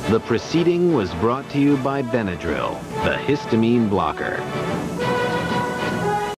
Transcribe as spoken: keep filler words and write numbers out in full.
The proceeding was brought to you by Benadryl, the histamine blocker.